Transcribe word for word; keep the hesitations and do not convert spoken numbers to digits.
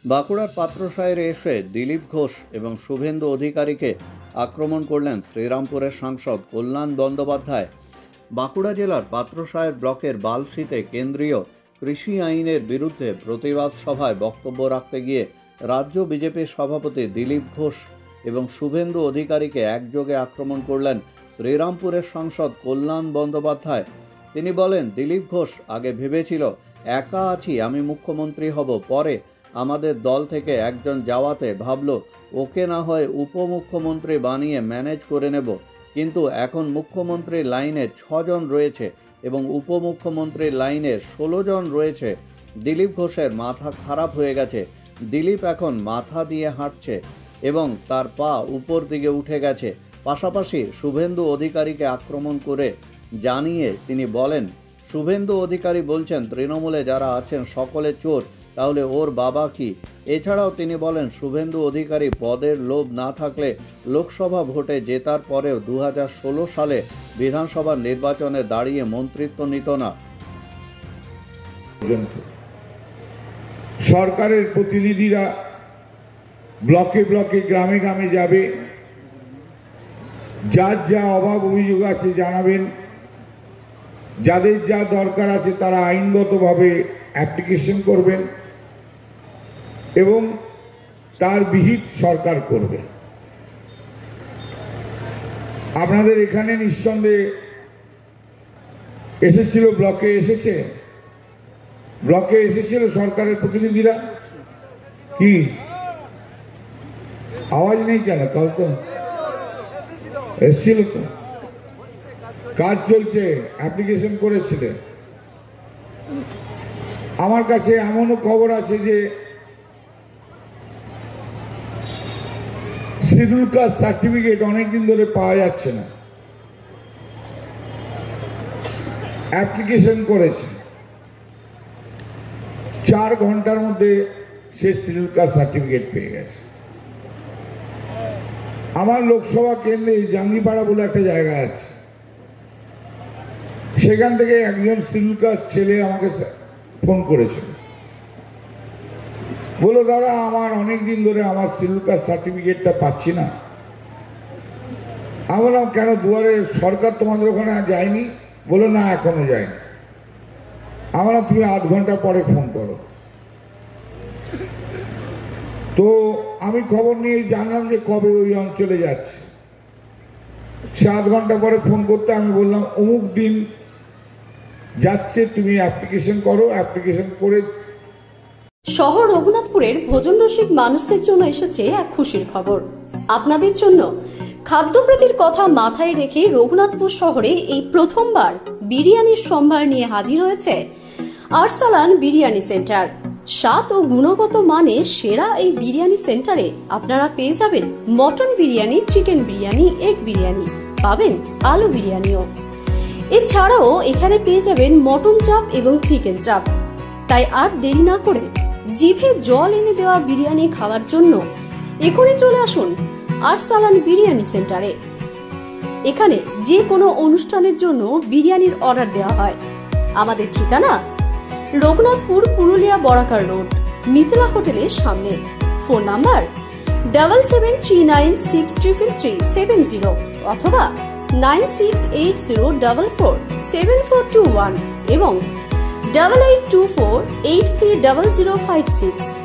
বাঁকুড়ার পাত্রসাহের এসে দিলীপ ঘোষ এবং শুভেন্দু অধিকারীকে আক্রমণ করলেন শ্রীরামপুরের সাংসদ কল্যাণ বন্দ্যোপাধ্যায়। বাঁকুড়া জেলার পাত্রসাহের ব্লকের বালসিতে কেন্দ্রীয় কৃষি আইনের বিরুদ্ধে প্রতিবাদ সভায় বক্তব্য রাখতে গিয়ে রাজ্য বিজেপির সভাপতি দিলীপ ঘোষ এবং শুভেন্দু অধিকারীকে একযোগে আক্রমণ করলেন শ্রীরামপুরের সাংসদ কল্যাণ বন্দ্যোপাধ্যায়। তিনি বলেন, দিলীপ ঘোষ আগে ভেবেছিল একা আছি, আমি মুখ্যমন্ত্রী হব, পরে আমাদের দল থেকে একজন যাওয়াতে ভাবল ওকে না হয় উপমুখ্যমন্ত্রী বানিয়ে ম্যানেজ করে নেব, কিন্তু এখন মুখ্যমন্ত্রীর লাইনে ছজন রয়েছে এবং উপমুখ্যমন্ত্রীর লাইনে ষোলো জন রয়েছে। দিলীপ ঘোষের মাথা খারাপ হয়ে গেছে। দিলীপ এখন মাথা দিয়ে হাঁটছে এবং তার পা উপর দিকে উঠে গেছে। পাশাপাশি শুভেন্দু অধিকারীকে আক্রমণ করে জানিয়ে তিনি বলেন, শুভেন্দু অধিকারী বলছেন তৃণমূলে যারা আছেন সকলে চোর, তাহলে ওর বাবা কি? এছাড়াও তিনি বলেন, শুভেন্দু অধিকারী পদের লোভ না থাকলে লোকসভা ভোটে জেতার পরেও দু হাজার ষোলো সালে বিধানসভা নির্বাচনে দাঁড়িয়ে মন্ত্রিত্ব নিত না। সরকারের প্রতিনিধিরা ব্লকে ব্লকে গ্রামে গ্রামে যাবে, যার যা অভাব অভিযোগ আছে জানাবেন, যাদের যা দরকার আছে তারা আইনগতভাবে অ্যাপ্লিকেশন করবেন এবং তার বিহিত সরকার করবে। আপনাদের এখানে নিঃসন্দেহে এসেছিল, ব্লকে এসেছে, ব্লকে এসেছিল সরকারের প্রতিনিধিরা। কি আওয়াজ নেই কেন? কাল তো এসেছিল, তো কাজ চলছে, অ্যাপ্লিকেশন করেছিলেন। আমার কাছে এমনও খবর আছে যে শিডিউল কাস্ট সার্টিফিকেট অনেকদিন ধরে পাওয়া যাচ্ছে না। অ্যাপ্লিকেশন করেছে, চার ঘন্টার মধ্যে সে শিডিউল কাস্ট সার্টিফিকেট পেয়ে গেছে। আমার লোকসভা কেন্দ্রে জাঙ্গিপাড়া বলে একটা জায়গা আছে, সেখান থেকে একজন শিডিউল কাস্ট ছেলে আমাকে ফোন করেছিল, বলো দাদা আমার অনেক দিন ধরে আমার শিডিউল কাস্ট সার্টিফিকেটটা পাচ্ছি না। আমি বললাম কেন, দুয়ারে সরকার তোমাদের ওখানে যায়নি? বলো না, এখনো যায়নি। আমরা তুমি আধ ঘন্টা পরে ফোন করো। তো আমি খবর নিয়ে জানলাম যে কবে ওই অঞ্চলে যাচ্ছে। সে আধ ঘন্টা পরে ফোন করতে আমি বললাম অমুক দিন যাচ্ছে, তুমি অ্যাপ্লিকেশন করো। অ্যাপ্লিকেশন করে শহর রঘুনাথপুরের ভোজন রসিক মানুষদের জন্য এসেছে এক খুশির খবর। আপনাদের জন্য খাদ্যপ্রীতির কথা মাথায় রেখে রঘুনাথপুর শহরে এই প্রথমবার বিরিয়ানির সম্ভার নিয়ে হাজির হয়েছে আরসালান বিরিয়ানি সেন্টার। স্বাদ ও গুণগত মানে সেরা এই বিরিয়ানি সেন্টারে আপনারা পেয়ে যাবেন mutton biryani, chicken biryani, egg biryani, পাবেন আলু বিরিয়ানিও। এছাড়াও এখানে পেয়ে যাবেন মটন চাপ এবং চিকেন চাপ। তাই আর দেরি না করে জিভে জল এনে দেওয়া বিরিয়ানি খাওয়ার জন্য এখনই চলে আসুন আরসালান বিরিয়ানি সেন্টারে। এখানে যে কোনো অনুষ্ঠানের জন্য বিরিয়ানির অর্ডার দেওয়া হয়। আমাদের ঠিকানা রঘুনাথপুর, পুরুলিয়া বরাকার রোড, মিথিলা হোটেলের সামনে। Phone number double seven three nine six triple three seven zero অথবা nine six eight zero double four seven four two one এবং double eight two four eight three double zero five six.